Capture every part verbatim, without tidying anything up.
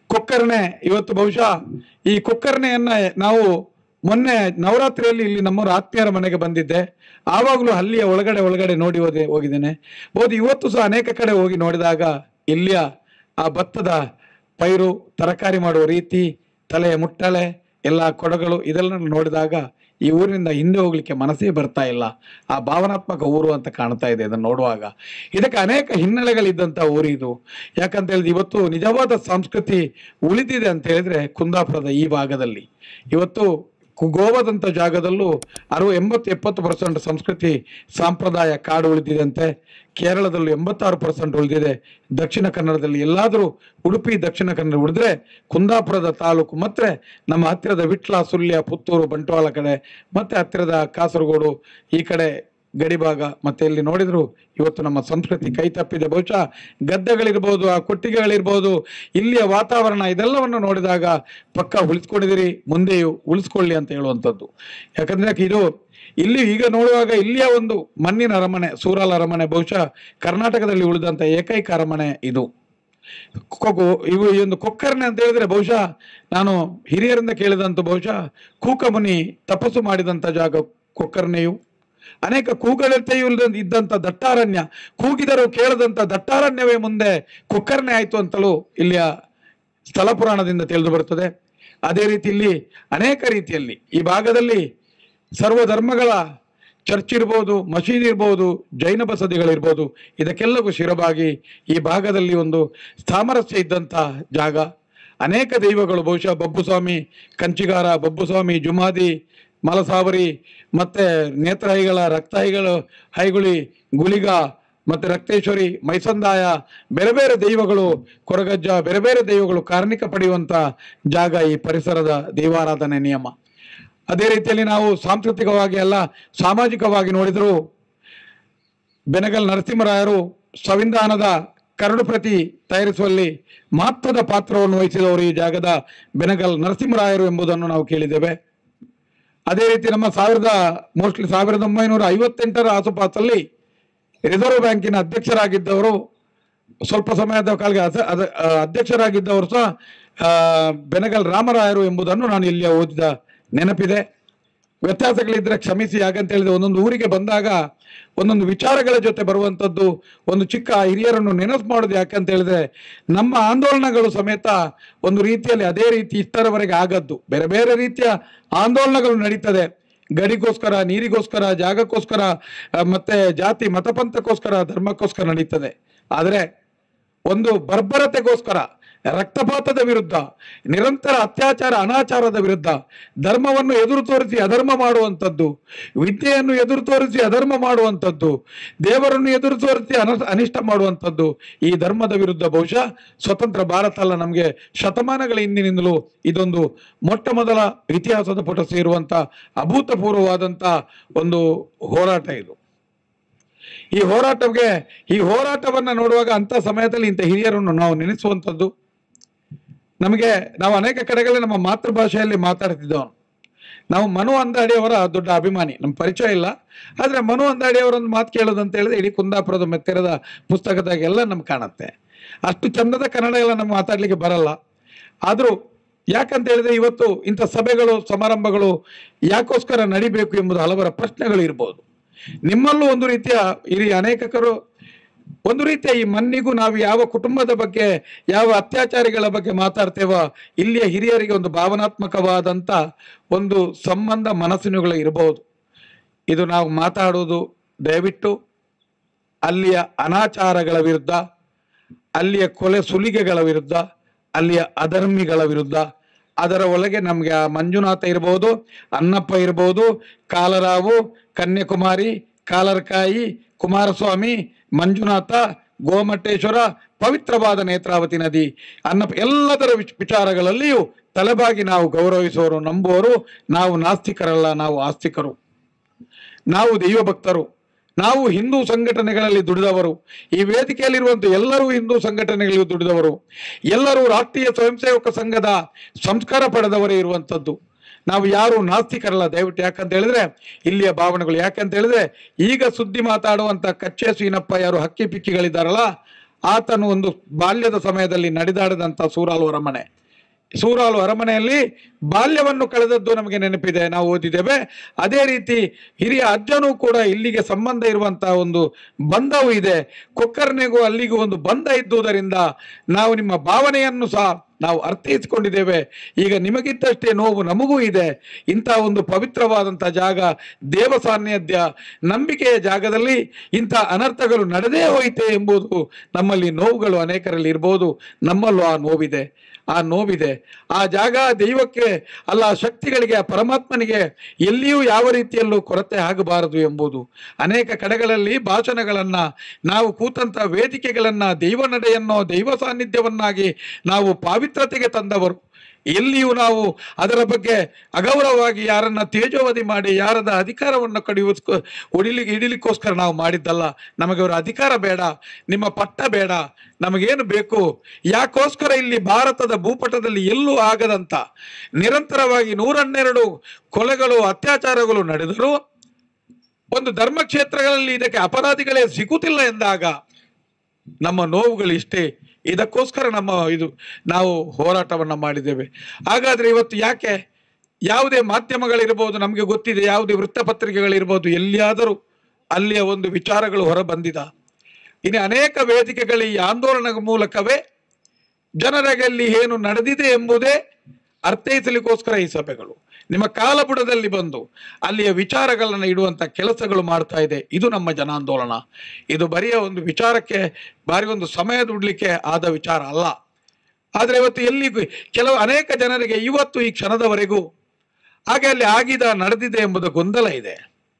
ಕೊಕ್ಕರ್ಣೆ ಇವತ್ತು ಬಹುಶಃ ಈ ಕೊಕ್ಕರ್ಣೆಯನ್ನ ನಾವು ಮೊನ್ನೆ ನವರಾತ್ರಿಯಲ್ಲಿ ಇಲ್ಲಿ ನಮ್ಮವರ ಆತ್ಮೀಯರ ಮನೆಗೆ ಬಂದಿದ್ದೆ. ಆವಾಗಲೂ ಅಲ್ಲಿಯ ಒಳಗಡೆ ಒಳಗಡೆ ನೋಡಿ ಹೋದೆ ಹೋಗಿದ್ದೇನೆ. ಬಹುದು ಇವತ್ತು ಸಹ ಅನೇಕ ಕಡೆ ಹೋಗಿ ನೋಡಿದಾಗ ಇಲ್ಲಿಯ ಆ ಭತ್ತದ ಪೈರು, ತರಕಾರಿ ಮಾಡುವ ರೀತಿ, ತಲೆಯ ಮುಟ್ಟಳೆ, ಎಲ್ಲ ಕೊಡಗಳು ಇದೆಲ್ಲ ನೋಡಿದಾಗ ಈ ಊರಿನಿಂದ ಹಿಂದೆ ಹೋಗ್ಲಿಕ್ಕೆ ಮನಸ್ಸೇ ಬರ್ತಾ ಇಲ್ಲ. ಆ ಭಾವನಾತ್ಮಕ ಊರು ಅಂತ ಕಾಣ್ತಾ ಇದೆ ಇದನ್ನು ನೋಡುವಾಗ. ಇದಕ್ಕೆ ಅನೇಕ ಹಿನ್ನೆಲೆಗಳಿದ್ದಂಥ ಊರು ಇದು. ಯಾಕಂತ ಹೇಳಿದ್ರೆ ಇವತ್ತು ನಿಜವಾದ ಸಂಸ್ಕೃತಿ ಉಳಿದಿದೆ ಅಂತ ಹೇಳಿದ್ರೆ ಕುಂದಾಪುರದ ಈ ಭಾಗದಲ್ಲಿ. ಇವತ್ತು ಗೋವಾದಂಥ ಜಾಗದಲ್ಲೂ ಅರವತ್ತು ಎಂಬತ್ತು ಎಪ್ಪತ್ತು ಪರ್ಸೆಂಟ್ ಸಂಸ್ಕೃತಿ ಸಂಪ್ರದಾಯ ಕಾಡು ಉಳಿದಿದಂತೆ. ಕೇರಳದಲ್ಲೂ ಎಂಬತ್ತಾರು ಪರ್ಸೆಂಟ್ ಉಳಿದಿದೆ. ದಕ್ಷಿಣ ಕನ್ನಡದಲ್ಲಿ ಎಲ್ಲಾದರೂ ಉಡುಪಿ ದಕ್ಷಿಣ ಕನ್ನಡ ಉಳಿದ್ರೆ ಕುಂದಾಪುರದ ತಾಲೂಕು ಮತ್ತೆ ನಮ್ಮ ಹತ್ತಿರದ ವಿಟ್ಲ, ಸುಳ್ಯ, ಪುತ್ತೂರು, ಬಂಟ್ವಾಳ ಕಡೆ ಮತ್ತೆ ಹತ್ತಿರದ ಕಾಸರಗೋಡು ಈ ಕಡೆ ಗಡಿಭಾಗ ಮತ್ತೆ ಇಲ್ಲಿ ನೋಡಿದ್ರು ಇವತ್ತು ನಮ್ಮ ಸಂಸ್ಕೃತಿ ಕೈ ತಪ್ಪಿದೆ. ಬಹುಶಃ ಗದ್ದೆಗಳಿರ್ಬೋದು, ಆ ಕೊಟ್ಟಿಗೆಗಳಿರ್ಬೋದು, ಇಲ್ಲಿಯ ವಾತಾವರಣ ಇದೆಲ್ಲವನ್ನು ನೋಡಿದಾಗ ಪಕ್ಕ ಉಳಿಸ್ಕೊಂಡಿದ್ದೀರಿ, ಮುಂದೆಯೂ ಉಳಿಸ್ಕೊಳ್ಳಿ ಅಂತ ಹೇಳುವಂಥದ್ದು. ಯಾಕಂದ್ರೆ ಇದು ಇಲ್ಲಿ ಈಗ ನೋಡುವಾಗ ಇಲ್ಲಿಯ ಒಂದು ಮಣ್ಣಿನ ಅರಮನೆ, ಸೂರಾಲ ಅರಮನೆ ಬಹುಶಃ ಕರ್ನಾಟಕದಲ್ಲಿ ಉಳಿದಂತ ಏಕೈಕ ಅರಮನೆ ಇದು. ಇವು ಈ ಒಂದು ಕೊಕ್ಕರ್ಣೆ ಅಂತ ಹೇಳಿದ್ರೆ ಬಹುಶಃ ನಾನು ಹಿರಿಯರಿಂದ ಕೇಳಿದಂತ ಬಹುಶಃ ಕೂಕಮುನಿ ತಪಸ್ಸು ಮಾಡಿದಂತ ಜಾಗ ಕೊಕ್ಕರ್ಣೆಯು. ಅನೇಕ ಕೂಗಳತೆಯೂ ಇದ್ದಂತ ದಟ್ಟಾರಣ್ಯ, ಕೂಗಿದರೂ ಕೇಳದಂತ ದಟ್ಟಾರಣ್ಯವೇ ಮುಂದೆ ಕೊಕ್ಕರ್ಣೆ ಆಯ್ತು ಅಂತಲೂ ಇಲ್ಲಿಯ ಸ್ಥಳ ಪುರಾಣದಿಂದ ತಿಳಿದು ಬರುತ್ತದೆ. ಅದೇ ರೀತಿ ಇಲ್ಲಿ ಅನೇಕ ರೀತಿಯಲ್ಲಿ ಈ ಭಾಗದಲ್ಲಿ ಸರ್ವ ಧರ್ಮಗಳ ಚರ್ಚ್ ಇರ್ಬೋದು, ಮಸೀದಿ ಇರ್ಬೋದು, ಜೈನ ಬಸದಿಗಳಿರ್ಬೋದು, ಇದಕ್ಕೆಲ್ಲವೂ ಶಿರಬಾಗಿ ಈ ಭಾಗದಲ್ಲಿ ಒಂದು ಸಾಮರಸ್ಯ ಇದ್ದಂಥ ಜಾಗ. ಅನೇಕ ದೈವಗಳು ಬಹುಶಃ ಬಬ್ಬುಸ್ವಾಮಿ ಕಂಚಿಗಾರ, ಬಬ್ಬುಸ್ವಾಮಿ ಜುಮಾದಿ, ಮಲಸಾವರಿ, ಮತ್ತೆ ನೇತ್ರಹೈಗಳ, ರಕ್ತಹೈಗಳು, ಹೈಗುಳಿ, ಗುಳಿಗ, ಮತ್ತೆ ರಕ್ತೇಶ್ವರಿ, ಮೈಸಂದಾಯ, ಬೇರೆ ಬೇರೆ ದೈವಗಳು, ಕೊರಗಜ್ಜ, ಬೇರೆ ಬೇರೆ ದೈವಗಳು ಕಾರ್ಣಿಕ ಪಡೆಯುವಂಥ ಜಾಗ ಈ ಪರಿಸರದ ದೈವಾರಾಧನೆ ನಿಯಮ. ಅದೇ ರೀತಿಯಲ್ಲಿ ನಾವು ಸಾಂಸ್ಕೃತಿಕವಾಗಿ ಅಲ್ಲ ಸಾಮಾಜಿಕವಾಗಿ ನೋಡಿದರೂ ಬೆನಗಲ್ ನರಸಿಂಹರಾಯರು ಸಂವಿಧಾನದ ಕರಡು ಪ್ರತಿ ತಯಾರಿಸುವಲ್ಲಿ ಮಹತ್ವದ ಪಾತ್ರವನ್ನು ವಹಿಸಿದವರು ಈ ಜಾಗದ ಬೆನಗಲ್ ನರಸಿಂಹರಾಯರು ಎಂಬುದನ್ನು ನಾವು ಕೇಳಿದ್ದೇವೆ. ಅದೇ ರೀತಿ ನಮ್ಮ ಸಾವಿರದ ಮೋಸ್ಟ್ಲಿ ಸಾವಿರದ ಒಂಬೈನೂರ ಐವತ್ತೆಂಟರ ಆಸುಪಾಸಲ್ಲಿ ರಿಸರ್ವ್ ಬ್ಯಾಂಕಿನ ಅಧ್ಯಕ್ಷರಾಗಿದ್ದವರು, ಸ್ವಲ್ಪ ಸಮಯದ ಕಾಲಕ್ಕೆ ಅದ ಅಧ್ಯಕ್ಷರಾಗಿದ್ದವರು ಸಹ ಬೆನಗಲ್ ರಾಮರಾಯರು ಎಂಬುದನ್ನು ನಾನು ಇಲ್ಲಿಯ ಓದಿದ ನೆನಪಿದೆ. ವ್ಯತ್ಯಾಸಗಳಿದ್ರೆ ಕ್ಷಮಿಸಿ. ಯಾಕಂತ ಹೇಳಿದ್ರೆ ಒಂದೊಂದು ಊರಿಗೆ ಬಂದಾಗ ಒಂದೊಂದು ವಿಚಾರಗಳ ಜೊತೆ ಬರುವಂಥದ್ದು, ಒಂದು ಚಿಕ್ಕ ಹಿರಿಯರನ್ನು ನೆನಪು ಮಾಡೋದು. ಯಾಕಂತ ಹೇಳಿದ್ರೆ ನಮ್ಮ ಆಂದೋಲನಗಳು ಸಮೇತ ಒಂದು ರೀತಿಯಲ್ಲಿ ಅದೇ ರೀತಿ ಇಷ್ಟರವರೆಗೆ ಆಗದ್ದು. ಬೇರೆ ಬೇರೆ ರೀತಿಯ ಆಂದೋಲನಗಳು ನಡೀತದೆ, ಗಡಿಗೋಸ್ಕರ, ನೀರಿಗೋಸ್ಕರ, ಜಾಗಕ್ಕೋಸ್ಕರ, ಮತ್ತೆ ಜಾತಿ ಮತಪಂಥಕ್ಕೋಸ್ಕರ, ಧರ್ಮಕ್ಕೋಸ್ಕರ ನಡೀತದೆ. ಆದರೆ ಒಂದು ಬರ್ಬರತೆಗೋಸ್ಕರ, ರಕ್ತಪಾತದ ವಿರುದ್ಧ, ನಿರಂತರ ಅತ್ಯಾಚಾರ ಅನಾಚಾರದ ವಿರುದ್ಧ, ಧರ್ಮವನ್ನು ಎದುರು ತೋರಿಸಿ ಅಧರ್ಮ ಮಾಡುವಂಥದ್ದು, ವಿದ್ಯೆಯನ್ನು ಎದುರು ತೋರಿಸಿ ಅಧರ್ಮ ಮಾಡುವಂಥದ್ದು, ದೇವರನ್ನು ಎದುರು ತೋರಿಸಿ ಅನ ಅನಿಷ್ಟ ಮಾಡುವಂಥದ್ದು, ಈ ಧರ್ಮದ ವಿರುದ್ಧ ಬಹುಶಃ ಸ್ವತಂತ್ರ ಭಾರತ ಅಲ್ಲ, ನಮಗೆ ಶತಮಾನಗಳ ಹಿಂದಿನಿಂದಲೂ ಇದೊಂದು ಮೊಟ್ಟ ಮೊದಲ ಇತಿಹಾಸದ ಪುಟ ಸೇರುವಂಥ ಅಭೂತಪೂರ್ವವಾದಂಥ ಒಂದು ಹೋರಾಟ ಇದು. ಈ ಹೋರಾಟಕ್ಕೆ ಈ ಹೋರಾಟವನ್ನು ನೋಡುವಾಗ ಅಂಥ ಸಮಯದಲ್ಲಿ ಇಂಥ ಹಿರಿಯರನ್ನು ನಾವು ನೆನೆಸುವಂಥದ್ದು. ನಮಗೆ ನಾವು ಅನೇಕ ಕಡೆಗಳಲ್ಲಿ ನಮ್ಮ ಮಾತೃಭಾಷೆಯಲ್ಲಿ ಮಾತಾಡ್ತಿದ್ದವನು. ನಾವು ಮನು ಅಂದಾಡಿಯವರ ದೊಡ್ಡ ಅಭಿಮಾನಿ, ನಮ್ಮ ಪರಿಚಯ ಇಲ್ಲ, ಆದರೆ ಮನು ಅಂದಾಡಿಯವರೊಂದು ಮಾತು ಕೇಳೋದಂತ ಹೇಳಿದ್ರೆ ಇಡೀ ಕುಂದಾಪುರದ ಮೆತ್ತೆರದ ಪುಸ್ತಕದಾಗೆಲ್ಲ ನಮ್ಗೆ ಕಾಣುತ್ತೆ. ಅಷ್ಟು ಚಂದದ ಕನ್ನಡ ಎಲ್ಲ ನಮ್ಗೆ ಮಾತಾಡ್ಲಿಕ್ಕೆ ಬರಲ್ಲ. ಆದರೂ ಯಾಕಂತ ಹೇಳಿದ್ರೆ ಇವತ್ತು ಇಂಥ ಸಭೆಗಳು ಸಮಾರಂಭಗಳು ಯಾಕೋಸ್ಕರ ನಡಿಬೇಕು ಎಂಬುದು ಹಲವರ ಪ್ರಶ್ನೆಗಳು ಇರ್ಬೋದು. ನಿಮ್ಮಲ್ಲೂ ಒಂದು ರೀತಿಯ ಹಿರಿಯ ಅನೇಕರು ಒಂದು ರೀತಿಯ ಈ ಮಣ್ಣಿಗೂ ನಾವು ಯಾವ ಕುಟುಂಬದ ಬಗ್ಗೆ, ಯಾವ ಅತ್ಯಾಚಾರಿಗಳ ಬಗ್ಗೆ ಮಾತಾಡ್ತೇವೋ, ಇಲ್ಲಿಯ ಹಿರಿಯರಿಗೆ ಒಂದು ಭಾವನಾತ್ಮಕವಾದಂಥ ಒಂದು ಸಂಬಂಧ ಮನಸ್ಸಿನಗಳು ಇರಬಹುದು. ಇದು ನಾವು ಮಾತಾಡುವುದು ದಯವಿಟ್ಟು ಅಲ್ಲಿಯ ಅನಾಚಾರಗಳ ವಿರುದ್ಧ, ಅಲ್ಲಿಯ ಕೊಲೆ ಸುಲಿಗೆಗಳ ವಿರುದ್ಧ, ಅಲ್ಲಿಯ ಅಧರ್ಮಿಗಳ ವಿರುದ್ಧ. ಅದರ ಒಳಗೆ ನಮಗೆ ಆ ಮಂಜುನಾಥ ಇರ್ಬೋದು, ಅನ್ನಪ್ಪ ಇರ್ಬೋದು, ಕಾಲರಾವು, ಕನ್ಯಾಕುಮಾರಿ, ಕಾಲರ್ಕಾಯಿ, ಕುಮಾರಸ್ವಾಮಿ, ಮಂಜುನಾಥ, ಗೋಮಟ್ಟೇಶ್ವರ, ಪವಿತ್ರವಾದ ನೇತ್ರಾವತಿ ನದಿ, ಅನ್ನಪ್ಪ, ಎಲ್ಲದರ ವಿಚಾರಗಳಲ್ಲಿಯೂ ತಲೆಬಾಗಿ ನಾವು ಗೌರವಿಸುವವರು, ನಂಬುವವರು. ನಾವು ನಾಸ್ತಿಕರಲ್ಲ, ನಾವು ಆಸ್ತಿಕರು, ನಾವು ದೈವ ಭಕ್ತರು, ನಾವು ಹಿಂದೂ ಸಂಘಟನೆಗಳಲ್ಲಿ ದುಡಿದವರು. ಈ ವೇದಿಕೆಯಲ್ಲಿರುವಂಥ ಎಲ್ಲರೂ ಹಿಂದೂ ಸಂಘಟನೆಗಳಲ್ಲಿ ದುಡಿದವರು, ಎಲ್ಲರೂ ರಾಷ್ಟ್ರೀಯ ಸ್ವಯಂ ಸೇವಕ ಸಂಘದ ಸಂಸ್ಕಾರ ಪಡೆದವರೇ ಇರುವಂಥದ್ದು. ನಾವು ಯಾರು ನಾಸ್ತಿಕರಲ್ಲ ದಯವಿಟ್ಟು. ಯಾಕಂತ ಹೇಳಿದ್ರೆ ಇಲ್ಲಿಯ ಭಾವನೆಗಳು, ಯಾಕಂತ ಹೇಳಿದ್ರೆ ಈಗ ಸುದ್ದಿ ಮಾತಾಡುವಂಥ ಕಚ್ಚೆ ಸೀನಪ್ಪ ಯಾರು ಹಕ್ಕಿ ಪಿಕ್ಕಿಗಳಿದ್ದಾರಲ್ಲ, ಆತನು ಒಂದು ಬಾಲ್ಯದ ಸಮಯದಲ್ಲಿ ನಡೆದಾಡದಂಥ ಸೂರಾಲು ಅರಮನೆ. ಸೂರಾಲು ಅರಮನೆಯಲ್ಲಿ ಬಾಲ್ಯವನ್ನು ಕಳೆದದ್ದು ನಮಗೆ ನೆನಪಿದೆ, ನಾವು ಓದಿದ್ದೇವೆ. ಅದೇ ರೀತಿ ಹಿರಿಯ ಅಜ್ಜನೂ ಕೂಡ ಇಲ್ಲಿಗೆ ಸಂಬಂಧ ಇರುವಂತಹ ಒಂದು ಬಂಧವೂ ಇದೆ. ಕೊಕ್ಕರ್ನೆಗೂ ಅಲ್ಲಿಗೂ ಒಂದು ಬಂಧ ಇದ್ದುದರಿಂದ ನಾವು ನಿಮ್ಮ ಭಾವನೆಯನ್ನು ಸಹ ನಾವು ಅರ್ಥೈಸಿಕೊಂಡಿದ್ದೇವೆ. ಈಗ ನಿಮಗಿದ್ದಷ್ಟೇ ನೋವು ನಮಗೂ ಇದೆ. ಇಂಥ ಒಂದು ಪವಿತ್ರವಾದಂಥ ಜಾಗ, ದೇವ ಸಾನ್ನಿಧ್ಯ, ನಂಬಿಕೆಯ ಜಾಗದಲ್ಲಿ ಇಂಥ ಅನರ್ಥಗಳು ನಡೆದೇ ಹೋಯಿತೆ ಎಂಬುದು ನಮ್ಮಲ್ಲಿ ನೋವುಗಳು ಅನೇಕರಲ್ಲಿ ಇರ್ಬೋದು. ನಮ್ಮಲ್ಲೂ ಆ ನೋವಿದೆ, ಆ ನೋವಿದೆ. ಆ ಜಾಗ ದೈವಕ್ಕೆ ಅಲ್ಲ, ಶಕ್ತಿಗಳಿಗೆ, ಆ ಪರಮಾತ್ಮನಿಗೆ ಎಲ್ಲಿಯೂ ಯಾವ ರೀತಿಯಲ್ಲೂ ಕೊರತೆ ಆಗಬಾರದು ಎಂಬುದು. ಅನೇಕ ಕಡೆಗಳಲ್ಲಿ ಭಾಷಣಗಳನ್ನು, ನಾವು ಕೂತಂಥ ವೇದಿಕೆಗಳನ್ನು ದೈವ ನಡೆಯನ್ನೋ ದೈವ ಸಾನ್ನಿಧ್ಯವನ್ನಾಗಿ ನಾವು ಪಾವಿತ್ರತೆಗೆ ತಂದವರು. ಎಲ್ಲಿಯೂ ನಾವು ಅದರ ಬಗ್ಗೆ ಅಗೌರವವಾಗಿ ಯಾರನ್ನ ತೇಜೋವಧಿ ಮಾಡಿ ಯಾರದ ಅಧಿಕಾರವನ್ನು ಕಡಿಯೋಸ್ಕೊ ಹೊಡಿಲಿಕ್ಕೆ ಹಿಡಿಲಿಕ್ಕೋಸ್ಕರ ನಾವು ಮಾಡಿದ್ದಲ್ಲ. ನಮಗೆ ಅವರ ಅಧಿಕಾರ ಬೇಡ, ನಿಮ್ಮ ಪಟ್ಟ ಬೇಡ, ನಮಗೇನು ಬೇಕು? ಯಾಕೋಸ್ಕರ ಇಲ್ಲಿ ಭಾರತದ ಭೂಪಟದಲ್ಲಿ ಎಲ್ಲೂ ಆಗದಂತ ನಿರಂತರವಾಗಿ ನೂರನ್ನೆರಡು ಕೊಲೆಗಳು, ಅತ್ಯಾಚಾರಗಳು ನಡೆದರೂ ಒಂದು ಧರ್ಮಕ್ಷೇತ್ರಗಳಲ್ಲಿ ಇದಕ್ಕೆ ಅಪರಾಧಿಗಳೇ ಸಿಗುತ್ತಿಲ್ಲ ಎಂದಾಗ ನಮ್ಮ ನೋವುಗಳು ಇಷ್ಟೇ. ಇದಕ್ಕೋಸ್ಕರ ನಮ್ಮ ಇದು ನಾವು ಹೋರಾಟವನ್ನು ಮಾಡಿದ್ದೇವೆ. ಹಾಗಾದ್ರೆ ಇವತ್ತು ಯಾಕೆ ಯಾವುದೇ ಮಾಧ್ಯಮಗಳಿರ್ಬೋದು, ನಮಗೆ ಗೊತ್ತಿದೆ, ಯಾವುದೇ ವೃತ್ತಪತ್ರಿಕೆಗಳಿರ್ಬೋದು, ಎಲ್ಲಿಯಾದರೂ ಅಲ್ಲಿಯ ಒಂದು ವಿಚಾರಗಳು ಹೊರ ಬಂದಿದ. ಇನ್ನು ಅನೇಕ ವೇದಿಕೆಗಳ ಈ ಆಂದೋಲನದ ಮೂಲಕವೇ ಜನರಿಗೆ ಅಲ್ಲಿ ಏನು ನಡೆದಿದೆ ಎಂಬುದೇ ಅರ್ಥೈಸಲಿಕ್ಕೋಸ್ಕರ ಈ ಸಭೆಗಳು ನಿಮ್ಮ ಕಾಲಬುಡದಲ್ಲಿ ಬಂದು ಅಲ್ಲಿಯ ವಿಚಾರಗಳನ್ನು ಇಡುವಂಥ ಕೆಲಸಗಳು ಮಾಡ್ತಾ ಇದೆ. ಇದು ನಮ್ಮ ಜನಾಂದೋಲನ. ಇದು ಬರಿಯ ಒಂದು ವಿಚಾರಕ್ಕೆ ಬಾರಿ ಒಂದು ಸಮಯ ದುಡ್ಲಿಕ್ಕೆ ಆದ ವಿಚಾರ ಅಲ್ಲ. ಆದರೆ ಇವತ್ತು ಎಲ್ಲಿ ಕೆಲವು ಅನೇಕ ಜನರಿಗೆ ಇವತ್ತು ಈ ಕ್ಷಣದವರೆಗೂ ಹಾಗೆ ಅಲ್ಲಿ ಆಗಿದ ನಡೆದಿದೆ ಎಂಬುದು ಗೊಂದಲ ಇದೆ.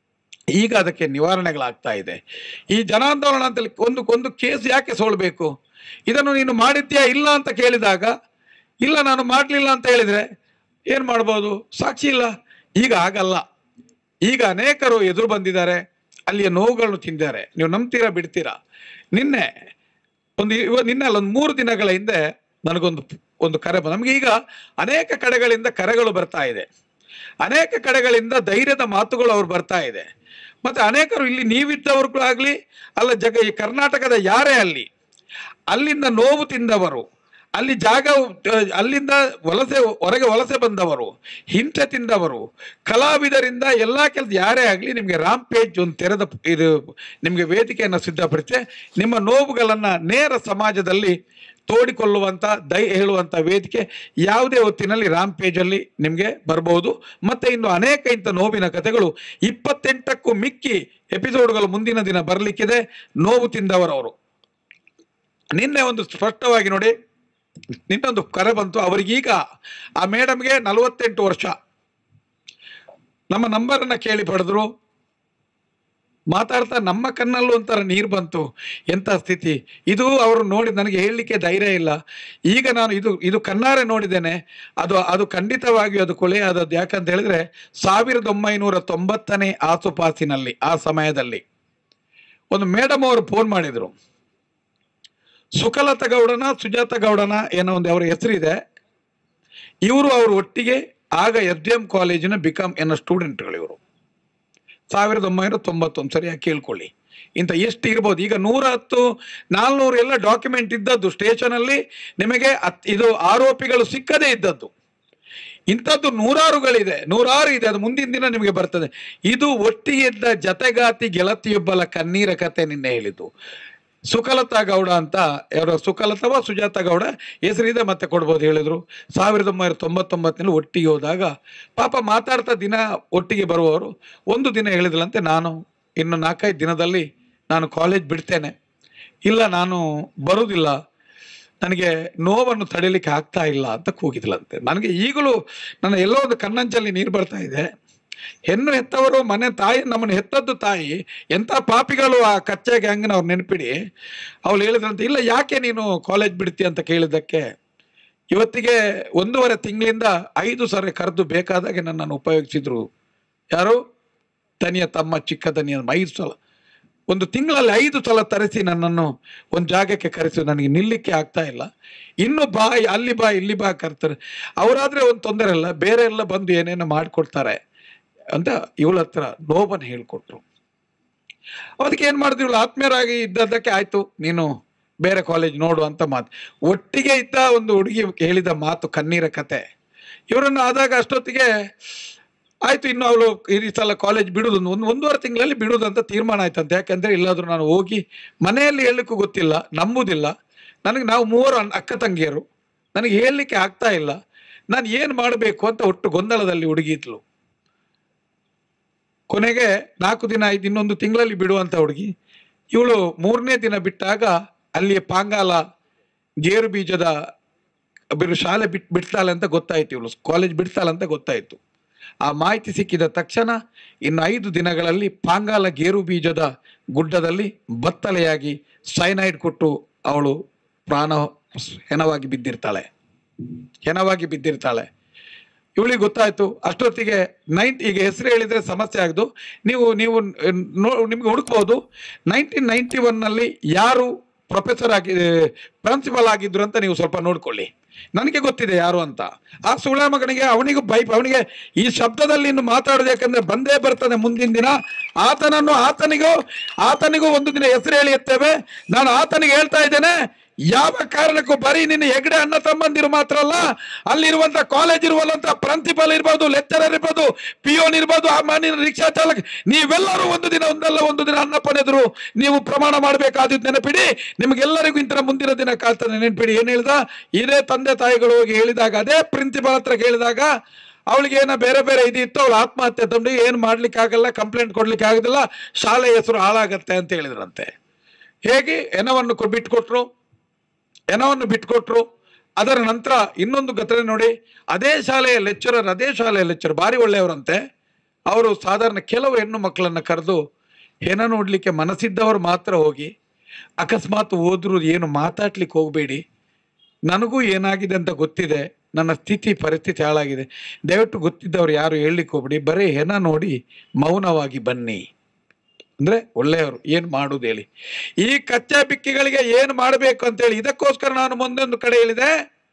ಈಗ ಅದಕ್ಕೆ ನಿವಾರಣೆಗಳಾಗ್ತಾ ಇದೆ. ಈ ಜನಾಂದೋಲನ ಅಂತ ಒಂದು ಒಂದು ಕೇಸ್ ಯಾಕೆ ಸೋಲ್ಬೇಕು? ಇದನ್ನು ನೀನು ಮಾಡಿದ್ಯಾ ಇಲ್ಲ ಅಂತ ಕೇಳಿದಾಗ ಇಲ್ಲ ನಾನು ಮಾಡಲಿಲ್ಲ ಅಂತ ಹೇಳಿದ್ರೆ ಏನು ಮಾಡ್ಬೋದು? ಸಾಕ್ಷಿ ಇಲ್ಲ. ಈಗ ಆಗಲ್ಲ. ಈಗ ಅನೇಕರು ಎದುರು ಬಂದಿದ್ದಾರೆ, ಅಲ್ಲಿಯ ನೋವುಗಳನ್ನು ತಿಂದಿದ್ದಾರೆ. ನೀವು ನಂಬ್ತೀರಾ ಬಿಡ್ತೀರಾ? ನಿನ್ನೆ ಒಂದು ಇವ ನಿನ್ನೆ ಅಲ್ಲ ಒಂದು ಮೂರು ದಿನಗಳ ಹಿಂದೆ ನನಗೊಂದು ಒಂದು ಕರೆ ಬಂದು, ನಮಗೆ ಈಗ ಅನೇಕ ಕಡೆಗಳಿಂದ ಕರೆಗಳು ಬರ್ತಾ ಇದೆ, ಅನೇಕ ಕಡೆಗಳಿಂದ ಧೈರ್ಯದ ಮಾತುಗಳು ಅವ್ರು ಬರ್ತಾ ಇದೆ. ಮತ್ತು ಅನೇಕರು ಇಲ್ಲಿ ನೀವಿದ್ದವ್ರಿಗೂ ಆಗಲಿ ಅಲ್ಲ, ಜಗ ಈ ಕರ್ನಾಟಕದ ಯಾರೇ ಅಲ್ಲಿ ಅಲ್ಲಿಂದ ನೋವು ತಿಂದವರು, ಅಲ್ಲಿ ಜಾಗ ಅಲ್ಲಿಂದ ವಲಸೆ ಹೊರಗೆ ವಲಸೆ ಬಂದವರು, ಹಿಂಸೆ ತಿಂದವರು, ಕಲಾವಿದರಿಂದ ಎಲ್ಲ ಕೆಲಸ ಯಾರೇ ಆಗಲಿ ನಿಮಗೆ ರಾಮ್ ಪೇಜ್ ಒಂದು ತೆರೆದ ಇದು ನಿಮಗೆ ವೇದಿಕೆಯನ್ನು ಸಿದ್ಧಪಡಿಸಿ ನಿಮ್ಮ ನೋವುಗಳನ್ನು ನೇರ ಸಮಾಜದಲ್ಲಿ ತೋಡಿಕೊಳ್ಳುವಂಥ ದೈ ಹೇಳುವಂಥ ವೇದಿಕೆ ಯಾವುದೇ ಹೊತ್ತಿನಲ್ಲಿ ರಾಮ್ ಪೇಜಲ್ಲಿ ನಿಮಗೆ ಬರ್ಬೋದು. ಮತ್ತು ಇನ್ನು ಅನೇಕ ಇಂಥ ನೋವಿನ ಕಥೆಗಳು ಇಪ್ಪತ್ತೆಂಟಕ್ಕೂ ಮಿಕ್ಕಿ ಎಪಿಸೋಡ್ಗಳು ಮುಂದಿನ ದಿನ ಬರಲಿಕ್ಕಿದೆ. ನೋವು ತಿಂದವರವರು ನಿನ್ನೆ ಒಂದು ಸ್ಪಷ್ಟವಾಗಿ ನೋಡಿ, ನಿನ್ನೊಂದು ಕರೆ ಬಂತು. ಅವರಿಗೀಗ ಆ ಮೇಡಮ್ಗೆ ನಲವತ್ತೆಂಟು ವರ್ಷ. ನಮ್ಮ ನಂಬರನ್ನು ಕೇಳಿ ಪಡೆದ್ರು, ಮಾತಾಡ್ತಾ ನಮ್ಮ ಕಣ್ಣಲ್ಲೂ ಒಂಥರ ನೀರು ಬಂತು. ಎಂಥ ಸ್ಥಿತಿ ಇದು! ಅವರು ನೋಡಿ ನನಗೆ ಹೇಳಲಿಕ್ಕೆ ಧೈರ್ಯ ಇಲ್ಲ. ಈಗ ನಾನು ಇದು ಇದು ಕಣ್ಣಾರೆ ನೋಡಿದ್ದೇನೆ. ಅದು ಅದು ಖಂಡಿತವಾಗಿಯೂ ಅದು ಕೊಲೆ ಆದದ್ದು. ಯಾಕಂತ ಹೇಳಿದ್ರೆ ಸಾವಿರದ ಒಂಬೈನೂರ ತೊಂಬತ್ತನೇ ಆಸುಪಾಸಿನಲ್ಲಿ ಆ ಸಮಯದಲ್ಲಿ ಒಂದು ಮೇಡಮ್ ಅವರು ಫೋನ್ ಮಾಡಿದರು. ಸುಕಲತಾ ಗೌಡನ ಸುಜಾತ ಗೌಡನ ಏನೋ ಒಂದು ಅವರ ಹೆಸರಿದೆ. ಇವರು ಅವರು ಒಟ್ಟಿಗೆ ಆಗ ಎಸ್ ಡಿ ಎಂ ಕಾಲೇಜಿನ ಬಿಕಾಮ್ ಎನ್ನೋ ಸ್ಟೂಡೆಂಟ್ಗಳು ಇವರು. ಸಾವಿರದ ಒಂಬೈನೂರ ತೊಂಬತ್ತೊಂದು ಸರಿಯಾಗಿ ಕೇಳ್ಕೊಳ್ಳಿ. ಇಂಥ ಎಷ್ಟು ಇರ್ಬೋದು? ಈಗ ನೂರ ಹತ್ತು ನಾಲ್ನೂರು ಎಲ್ಲ ಡಾಕ್ಯುಮೆಂಟ್ ಇದ್ದದ್ದು ಸ್ಟೇಷನಲ್ಲಿ, ನಿಮಗೆ ಇದು ಆರೋಪಿಗಳು ಸಿಕ್ಕದೇ ಇದ್ದದ್ದು. ಇಂಥದ್ದು ನೂರಾರುಗಳಿದೆ, ನೂರಾರು ಇದೆ. ಅದು ಮುಂದಿನ ದಿನ ನಿಮಗೆ ಬರ್ತದೆ. ಇದು ಒಟ್ಟಿಗೆ ಇದ್ದ ಜತೆಗಾತಿ ಗೆಳತಿಯೊಬ್ಬಲ ಕಣ್ಣೀರ ಕತೆ ನಿನ್ನೆ ಹೇಳಿದ್ದು. ಸುಕಲತಾ ಗೌಡ ಅಂತ, ಯಾರೋ ಸುಕಲತವ ಸುಜಾತ ಗೌಡ ಹೆಸರಿದೆ, ಮತ್ತೆ ಕೊಡ್ಬೋದು ಹೇಳಿದ್ರು. ಸಾವಿರದ ಒಂಬೈನೂರ ತೊಂಬತ್ತೊಂಬತ್ತನಲ್ಲಿ ಒಟ್ಟಿಗೆ ಹೋದಾಗ ಪಾಪ ಮಾತಾಡ್ತಾ ದಿನ ಒಟ್ಟಿಗೆ ಬರುವವರು ಒಂದು ದಿನ ಹೇಳಿದ್ಲಂತೆ, ನಾನು ಇನ್ನು ನಾಲ್ಕೈದು ದಿನದಲ್ಲಿ ನಾನು ಕಾಲೇಜ್ ಬಿಡ್ತೇನೆ, ಇಲ್ಲ ನಾನು ಬರುವುದಿಲ್ಲ, ನನಗೆ ನೋವನ್ನು ತಡೀಲಿಕ್ಕೆ ಆಗ್ತಾ ಇಲ್ಲ ಅಂತ ಕೂಗಿದ್ಲಂತೆ. ನನಗೆ ಈಗಲೂ ನನ್ನ ಎಲ್ಲೋ ಒಂದು ಕಣ್ಣಂಚಲ್ಲಿ ನೀರು ಬರ್ತಾ ಇದೆ. ಹೆಣ್ಣು ಹೆತ್ತವರು ಮನೆ ತಾಯಿ, ನಮ್ಮನ್ನು ಹೆತ್ತದ್ದು ತಾಯಿ, ಎಂಥ ಪಾಪಿಗಳು ಆ ಕಚ್ಚಾ ಗ್ಯಾಂಗ್ನ ಅವ್ರು ನೆನಪಿಡಿ. ಅವಳು ಹೇಳಿದ್ರಂತೆ, ಇಲ್ಲ ಯಾಕೆ ನೀನು ಕಾಲೇಜ್ ಬಿಡ್ತಿ ಅಂತ ಕೇಳಿದ್ದಕ್ಕೆ ಇವತ್ತಿಗೆ ಒಂದೂವರೆ ತಿಂಗಳಿಂದ ಐದು ಸರಿ ಕರೆದು ಬೇಕಾದಾಗೆ ನನ್ನನ್ನು ಉಪಯೋಗಿಸಿದ್ರು. ಯಾರು? ತನಿಯ ತಮ್ಮ, ಚಿಕ್ಕ ತನಿಯ ಐದು ಸಲ, ಒಂದು ತಿಂಗಳಲ್ಲಿ ಐದು ಸಲ ತರಿಸಿ ನನ್ನನ್ನು ಒಂದು ಜಾಗಕ್ಕೆ ಕರೆಸಿ ನನಗೆ ನಿಲ್ಲಕ್ಕೆ ಆಗ್ತಾ ಇಲ್ಲ. ಇನ್ನು ಬಾ, ಅಲ್ಲಿ ಬಾ, ಇಲ್ಲಿ ಬಾ ಕರ್ತಾರೆ. ಅವರಾದ್ರೆ ಒಂದು ತೊಂದರೆ ಇಲ್ಲ, ಬೇರೆ ಎಲ್ಲ ಬಂದು ಏನೇನೋ ಮಾಡಿಕೊಡ್ತಾರೆ ಅಂತ ಇವಳ ಹತ್ರ ನೋವನ್ನು ಹೇಳ್ಕೊಟ್ರು. ಅದಕ್ಕೆ ಏನು ಮಾಡಿದ್ರು, ಇವಳು ಆತ್ಮೀಯರಾಗಿ ಇದ್ದದ್ದಕ್ಕೆ ಆಯ್ತು, ನೀನು ಬೇರೆ ಕಾಲೇಜ್ ನೋಡು ಅಂತ ಮಾತು. ಒಟ್ಟಿಗೆ ಇದ್ದ ಒಂದು ಹುಡುಗಿ ಹೇಳಿದ ಮಾತು ಕಣ್ಣೀರ ಕತೆ. ಇವರನ್ನು ಆದಾಗ ಅಷ್ಟೊತ್ತಿಗೆ ಆಯ್ತು, ಇನ್ನು ಅವಳು ಈ ಸಲ ಕಾಲೇಜ್ ಬಿಡುದು ಒಂದು ಒಂದೂವರೆ ತಿಂಗಳಲ್ಲಿ ಬಿಡುದು ಅಂತ ತೀರ್ಮಾನ ಆಯ್ತಂತೆ. ಯಾಕಂದ್ರೆ ಇಲ್ಲಾದ್ರೂ ನಾನು ಹೋಗಿ ಮನೆಯಲ್ಲಿ ಹೇಳಲಿಕ್ಕೂ ಗೊತ್ತಿಲ್ಲ, ನಂಬುದಿಲ್ಲ ನನಗೆ. ನಾವು ಮೂವರು ಅಕ್ಕ ತಂಗಿಯರು, ನನಗೆ ಹೇಳಲಿಕ್ಕೆ ಆಗ್ತಾ ಇಲ್ಲ, ನಾನು ಏನು ಮಾಡಬೇಕು ಅಂತ ಒಟ್ಟು ಗೊಂದಲದಲ್ಲಿ ಹುಡುಗಿ ಇದ್ಲು. ಕೊನೆಗೆ ನಾಲ್ಕು ದಿನ ಆಯ್ತು, ಇನ್ನೊಂದು ತಿಂಗಳಲ್ಲಿ ಬಿಡುವಂತ ಹುಡುಗಿ. ಇವಳು ಮೂರನೇ ದಿನ ಬಿಟ್ಟಾಗ ಅಲ್ಲಿಯ ಪಾಂಗಾಲ ಗೇರು ಬೀಜದ ಬಿರು ಶಾಲೆ ಬಿಟ್ ಬಿಡ್ತಾಳೆ ಅಂತ ಗೊತ್ತಾಯ್ತು, ಇವಳು ಕಾಲೇಜ್ ಬಿಡ್ತಾಳೆ ಅಂತ ಗೊತ್ತಾಯ್ತು. ಆ ಮಾಹಿತಿ ಸಿಕ್ಕಿದ ತಕ್ಷಣ ಇನ್ನು ಐದು ದಿನಗಳಲ್ಲಿ ಪಾಂಗಾಲ ಗೇರು ಬೀಜದ ಗುಡ್ಡದಲ್ಲಿ ಬತ್ತಲೆಯಾಗಿ ಸೈನೈಡ್ ಕೊಟ್ಟು ಅವಳು ಪ್ರಾಣ ಹೆಣವಾಗಿ ಬಿದ್ದಿರ್ತಾಳೆ ಹೆಣವಾಗಿ ಬಿದ್ದಿರ್ತಾಳೆ ಇವಳಿಗೆ ಗೊತ್ತಾಯ್ತು. ಅಷ್ಟೊತ್ತಿಗೆ ನೈನ್ ಈಗ ಹೆಸರು ಹೇಳಿದ್ರೆ ಸಮಸ್ಯೆ ಆಗದು, ನೀವು ನೀವು ನೋ ನಿಮ್ಗೆ ಹುಡುಕ್ಬೋದು. ನೈನ್ಟೀನ್ ನೈನ್ಟಿ ಒನ್ ನಲ್ಲಿ ಯಾರು ಪ್ರೊಫೆಸರ್ ಆಗಿ ಪ್ರಿನ್ಸಿಪಲ್ ಆಗಿದ್ರು ಅಂತ ನೀವು ಸ್ವಲ್ಪ ನೋಡ್ಕೊಳ್ಳಿ. ನನಗೆ ಗೊತ್ತಿದೆ ಯಾರು ಅಂತ. ಆ ಸುಳ್ಳ ಮಗನಿಗೆ ಅವನಿಗೂ ಬೈ ಅವನಿಗೆ ಈ ಶಬ್ದದಲ್ಲಿ ಇನ್ನು ಮಾತಾಡೋದು, ಯಾಕಂದ್ರೆ ಬಂದೇ ಬರ್ತದೆ ಮುಂದಿನ ದಿನ. ಆತನನ್ನು ಆತನಿಗೂ ಆತನಿಗೂ ಒಂದು ದಿನ ಹೆಸರು ಹೇಳಿ ಎತ್ತೇವೆ. ನಾನು ಆತನಿಗೆ ಹೇಳ್ತಾ ಇದ್ದೇನೆ, ಯಾವ ಕಾರಣಕ್ಕೂ ಬರೀ ನಿನ್ನ ಹೆಗಡೆ ಅಣ್ಣ ತಮ್ಮಂದಿರು ಮಾತ್ರ ಅಲ್ಲ, ಅಲ್ಲಿರುವಂತ ಕಾಲೇಜ್ ಇರುವಂತ ಪ್ರಿನ್ಸಿಪಲ್ ಇರ್ಬೋದು, ಲೆಕ್ಚರರ್ ಇರ್ಬೋದು, ಪಿಯೋನ್ ಇರ್ಬೋದು, ಆ ಮಾನಿನ ರಿಕ್ಷಾ ಚಾಲಕ, ನೀವೆಲ್ಲರೂ ಒಂದು ದಿನ ಒಂದಲ್ಲ ಒಂದು ದಿನ ಅನ್ನಪ್ಪನೆದ್ರು ನೀವು ಪ್ರಮಾಣ ಮಾಡಬೇಕಾದ ನೆನಪಿಡಿ. ನಿಮ್ಗೆಲ್ಲರಿಗೂ ಇಂಥ ಮುಂದಿನ ದಿನ ಕಾಲ್ತಾನೆ ನೆನಪಿಡಿ. ಏನ್ ಹೇಳ್ದ, ಇದೇ ತಂದೆ ತಾಯಿಗಳು ಹೋಗಿ ಹೇಳಿದಾಗ, ಅದೇ ಪ್ರಿನ್ಸಿಪಲ್ ಹತ್ರ ಕೇಳಿದಾಗ ಅವಳಿಗೆ ಏನೋ ಬೇರೆ ಬೇರೆ ಇದಿತ್ತು, ಅವಳು ಆತ್ಮಹತ್ಯೆ ತಂದು ಏನು ಮಾಡ್ಲಿಕ್ಕೆ ಆಗಲ್ಲ, ಕಂಪ್ಲೇಂಟ್ ಕೊಡ್ಲಿಕ್ಕೆ ಆಗೋದಿಲ್ಲ, ಶಾಲೆ ಹೆಸರು ಹಾಳಾಗತ್ತೆ ಅಂತ ಹೇಳಿದ್ರಂತೆ. ಹೇಗೆ ಹೆಣವನ್ನು ಬಿಟ್ಕೊಟ್ರು ಹೆಣವನ್ನು ಬಿಟ್ಕೊಟ್ರು ಅದರ ನಂತರ ಇನ್ನೊಂದು ಘಟನೆ ನೋಡಿ. ಅದೇ ಶಾಲೆಯ ಲೆಕ್ಚರರ್ ಅದೇ ಶಾಲೆಯ ಲೆಕ್ಚರ್ ಭಾರಿ ಒಳ್ಳೆಯವರಂತೆ. ಅವರು ಸಾಧಾರಣ ಕೆಲವು ಹೆಣ್ಣು ಮಕ್ಕಳನ್ನು ಕರೆದು, ಹೆಣ ನೋಡ್ಲಿಕ್ಕೆ ಮನಸ್ಸಿದ್ದವರು ಮಾತ್ರ ಹೋಗಿ, ಅಕಸ್ಮಾತ್ ಹೋದ್ರು ಏನು ಮಾತಾಡ್ಲಿಕ್ಕೆ ಹೋಗಬೇಡಿ, ನನಗೂ ಏನಾಗಿದೆ ಅಂತ ಗೊತ್ತಿದೆ, ನನ್ನ ಸ್ಥಿತಿ ಪರಿಸ್ಥಿತಿ ಹಾಳಾಗಿದೆ, ದಯವಿಟ್ಟು ಗೊತ್ತಿದ್ದವ್ರು ಯಾರು ಹೇಳಲಿಕ್ಕೆ ಹೋಗ್ಬೇಡಿ, ಬರೀ ಹೆಣ ನೋಡಿ ಮೌನವಾಗಿ ಬನ್ನಿ ಅಂದ್ರೆ ಒಳ್ಳೆಯವರು. ಏನ್ ಮಾಡುದು ಹೇಳಿ, ಈ ಕಚ್ಚಾ ಬಿಕ್ಕಿಗಳಿಗೆ ಏನು ಮಾಡಬೇಕು ಅಂತ ಹೇಳಿ. ಇದಕ್ಕೋಸ್ಕರ ನಾನು ಮುಂದೊಂದು ಕಡೆ ಹೇಳಿದೆ,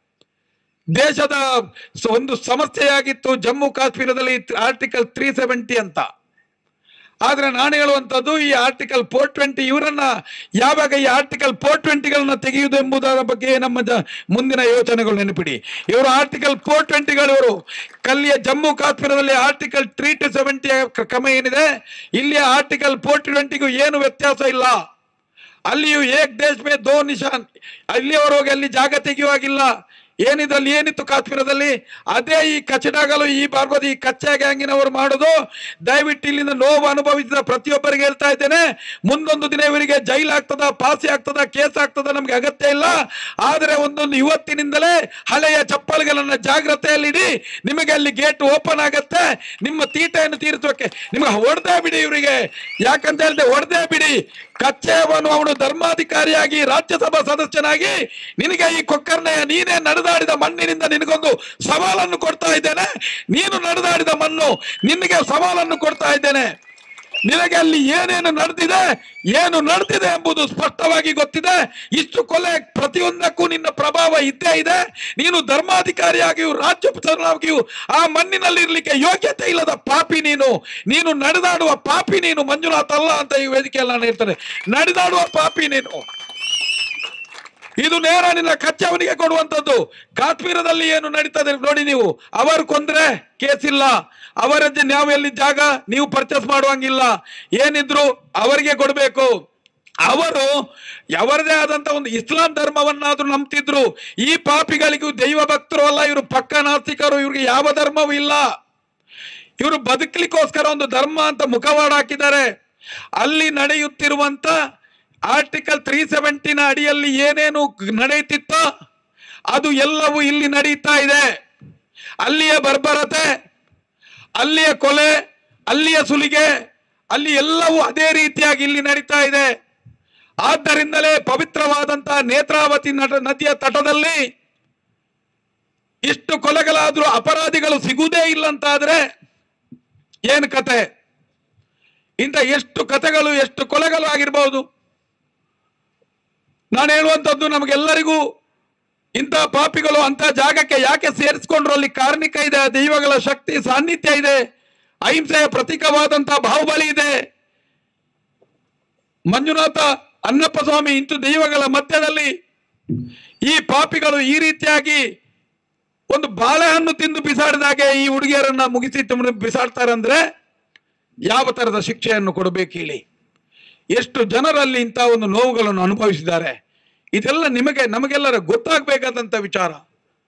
ದೇಶದ ಒಂದು ಸಮಸ್ಯೆಯಾಗಿತ್ತು ಜಮ್ಮು ಕಾಶ್ಮೀರದಲ್ಲಿ ಆರ್ಟಿಕಲ್ ತ್ರೀ ಸೆವೆಂಟಿ ಅಂತ. ಆದ್ರೆ ನಾನು ಹೇಳುವಂಥದ್ದು, ಈ ಆರ್ಟಿಕಲ್ ಫೋರ್ ಟ್ವೆಂಟಿ ಇವರನ್ನ ಯಾವಾಗ ಈ ಆರ್ಟಿಕಲ್ ಫೋರ್ ಟ್ವೆಂಟಿಗಳನ್ನ ತೆಗೆಯುವುದು ಎಂಬುದರ ಬಗ್ಗೆ ನಮ್ಮ ಮುಂದಿನ ಯೋಚನೆಗಳು ನೆನಪಿಡಿ. ಇವರು ಆರ್ಟಿಕಲ್ ಫೋರ್ ಟ್ವೆಂಟಿಗಳು ಇವರು ಕಲ್ಲಿಯ ಜಮ್ಮು ಕಾಶ್ಮೀರದಲ್ಲಿ ಆರ್ಟಿಕಲ್ ತ್ರೀ ಟು ಸೆವೆಂಟಿ ಕ್ರಮ ಏನಿದೆ, ಇಲ್ಲಿ ಆರ್ಟಿಕಲ್ ಫೋರ್ ಟ್ವೆಂಟಿಗೂ ಏನು ವ್ಯತ್ಯಾಸ ಇಲ್ಲ. ಅಲ್ಲಿಯೂ ಏಕ್ ದೇಶ್ ಮೇ ದೋ ನಿಶಾನ್, ಅಲ್ಲಿಯವರೆಗೆ ಅಲ್ಲಿ ಜಾಗ ತೆಗೆಯುವಾಗಿಲ್ಲ. ಏನಿದಲ್ಲಿ ಏನಿತ್ತು ಕಾಶ್ಮೀರದಲ್ಲಿ ಅದೇ ಈ ಕಚಡಗಳು ಈ ಬರ್ಬೋದು ಈ ಕಚ್ಚಾ ಗ್ಯಾಂಗಿನವರು ಮಾಡೋದು. ದಯವಿಟ್ಟು ಇಲ್ಲಿಂದ ನೋವು ಅನುಭವಿಸಿದ ಪ್ರತಿಯೊಬ್ಬರಿಗೆ ಹೇಳ್ತಾ ಇದ್ದೇನೆ, ಮುಂದೊಂದು ದಿನ ಇವರಿಗೆ ಜೈಲ್ ಆಗ್ತದ, ಪಾಸಿ ಆಗ್ತದ, ಕೇಸ್ ಆಗ್ತದ, ನಮ್ಗೆ ಅಗತ್ಯ ಇಲ್ಲ. ಆದರೆ ಒಂದೊಂದು ಇವತ್ತಿನಿಂದಲೇ ಹಳೆಯ ಚಪ್ಪಲಿಗಳನ್ನ ಜಾಗ್ರತೆಯಲ್ಲಿಡಿ. ನಿಮಗೆ ಅಲ್ಲಿ ಗೇಟ್ ಓಪನ್ ಆಗತ್ತೆ, ನಿಮ್ಮ ತೀಟೆಯನ್ನು ತೀರಿಸೋಕೆ ನಿಮ್ಗೆ ಹೊಡೆದೇ ಬಿಡಿ ಇವರಿಗೆ. ಯಾಕಂತ ಹೇಳಿದ್ರೆ ಹೊಡೆದೇ ಬಿಡಿ. ಕಚ್ಚೆಯವನು ಅವನು ಧರ್ಮಾಧಿಕಾರಿಯಾಗಿ ರಾಜ್ಯಸಭಾ ಸದಸ್ಯನಾಗಿ ನಿನಗೆ ಈ ಕೊಕ್ಕರ್ನೆಯ ನೀನೇ ನಡೆದಾಡಿದ ಮಣ್ಣಿನಿಂದ ನಿನಗೊಂದು ಸವಾಲನ್ನು ಕೊಡ್ತಾ ಇದ್ದೇನೆ. ನೀನು ನಡೆದಾಡಿದ ಮಣ್ಣು ನಿನಗೆ ಸವಾಲನ್ನು ಕೊಡ್ತಾ ಇದ್ದೇನೆ. ನಿನಗೆ ಅಲ್ಲಿ ಏನೇನು ನಡೆದಿದೆ ಏನು ನಡೆದಿದೆ ಎಂಬುದು ಸ್ಪಷ್ಟವಾಗಿ ಗೊತ್ತಿದೆ. ಇಷ್ಟು ಕೊಲೆ ಪ್ರತಿಯೊಂದಕ್ಕೂ ನಿನ್ನ ಪ್ರಭಾವ ಇದ್ದೇ ಇದೆ. ನೀನು ಧರ್ಮಾಧಿಕಾರಿಯಾಗಿಯೂ ರಾಜ್ಯಪಾಲನಾಗಿಯೂ ಆ ಮಣ್ಣಿನಲ್ಲಿ ಇರ್ಲಿಕ್ಕೆ ಯೋಗ್ಯತೆ ಇಲ್ಲದ ಪಾಪಿ ನೀನು. ನೀನು ನಡೆದಾಡುವ ಪಾಪಿ ನೀನು, ಮಂಜುನಾಥ್ ಅಲ್ಲ ಅಂತ ಈ ವೇದಿಕೆಯಲ್ಲಿ ನಾನು ಹೇಳ್ತೇನೆ. ನಡೆದಾಡುವ ಪಾಪಿ ನೀನು. ಇದು ನೇರ ನಿನ್ನ ಕಚ್ಚವನಿಗೆ ಕೊಡುವಂಥದ್ದು. ಕಾಶ್ಮೀರದಲ್ಲಿ ಏನು ನಡೀತದೆ ನೋಡಿ ನೀವು. ಅವರು ಕೊಂದ್ರೆ ಕೇಸ್ ಇಲ್ಲ, ಅವರದ್ದು ನಾವು ಎಲ್ಲಿ ಜಾಗ ನೀವು ಪರ್ಚೇಸ್ ಮಾಡುವಂಗಿಲ್ಲ, ಏನಿದ್ರು ಅವರಿಗೆ ಕೊಡಬೇಕು. ಅವರು ಅವರದೇ ಆದಂತ ಒಂದು ಇಸ್ಲಾಂ ಧರ್ಮವನ್ನಾದ್ರೂ ನಂಬ್ತಿದ್ರು. ಈ ಪಾಪಿಗಳಿಗೂ ದೈವ ಭಕ್ತರು ಅಲ್ಲ, ಇವರು ಪಕ್ಕ ನಾಸ್ತಿಕರು, ಇವ್ರಿಗೆ ಯಾವ ಧರ್ಮವೂ ಇಲ್ಲ. ಇವರು ಬದುಕಲಿಕ್ಕೋಸ್ಕರ ಒಂದು ಧರ್ಮ ಅಂತ ಮುಖವಾಡ ಹಾಕಿದ್ದಾರೆ. ಅಲ್ಲಿ ನಡೆಯುತ್ತಿರುವಂತ ಆರ್ಟಿಕಲ್ ತ್ರೀ ಸೆವೆಂಟಿನ ಅಡಿಯಲ್ಲಿ ಏನೇನು ನಡೆಯುತ್ತಿತ್ತೋ ಅದು ಎಲ್ಲವೂ ಇಲ್ಲಿ ನಡೀತಾ ಇದೆ. ಅಲ್ಲಿಯ ಬರ್ಬರತೆ, ಅಲ್ಲಿಯ ಕೊಲೆ, ಅಲ್ಲಿಯ ಸುಲಿಗೆ, ಅಲ್ಲಿ ಎಲ್ಲವೂ ಅದೇ ರೀತಿಯಾಗಿ ಇಲ್ಲಿ ನಡೀತಾ ಇದೆ. ಆದ್ದರಿಂದಲೇ ಪವಿತ್ರವಾದಂತಹ ನೇತ್ರಾವತಿ ನದಿಯ ತಟದಲ್ಲಿ ಇಷ್ಟು ಕೊಲೆಗಳಾದ್ರೂ ಅಪರಾಧಿಗಳು ಸಿಗುವುದೇ ಇಲ್ಲ ಅಂತಾದ್ರೆ ಏನು ಕತೆ? ಇಂಥ ಎಷ್ಟು ಕತೆಗಳು ಎಷ್ಟು ಕೊಲೆಗಳು ಆಗಿರಬಹುದು. ನಾನು ಹೇಳುವಂಥದ್ದು ನಮಗೆಲ್ಲರಿಗೂ ಇಂಥ ಪಾಪಿಗಳು ಅಂತ ಜಾಗಕ್ಕೆ ಯಾಕೆ ಸೇರಿಸ್ಕೊಂಡ್ರು? ಅಲ್ಲಿ ಕಾರ್ಣಿಕ ಇದೆ, ದೈವಗಳ ಶಕ್ತಿ ಸಾನ್ನಿಧ್ಯ ಇದೆ, ಅಹಿಂಸೆಯ ಪ್ರತೀಕವಾದಂತಹ ಬಾಹುಬಲಿ ಇದೆ. ಮಂಜುನಾಥ ಅಣ್ಣಪ್ಪ ಸ್ವಾಮಿ ಇಂತು ದೈವಗಳ ಮಧ್ಯದಲ್ಲಿ ಈ ಪಾಪಿಗಳು ಈ ರೀತಿಯಾಗಿ ಒಂದು ಬಾಳೆಹಣ್ಣು ತಿಂದು ಬಿಸಾಡಿದಾಗೆ ಈ ಹುಡುಗಿಯರನ್ನ ಮುಗಿಸಿ ಬಿಸಾಡ್ತಾರಂದ್ರೆ ಯಾವ ತರದ ಶಿಕ್ಷೆಯನ್ನು ಕೊಡಬೇಕು ಹೇಳಿ? ಎಷ್ಟು ಜನರಲ್ಲಿ ಇಂಥ ಒಂದು ನೋವುಗಳನ್ನು ಅನುಭವಿಸಿದ್ದಾರೆ, ಇದೆಲ್ಲ ನಿಮಗೆ ನಮಗೆಲ್ಲರ ಗೊತ್ತಾಗಬೇಕಾದಂತ ವಿಚಾರ.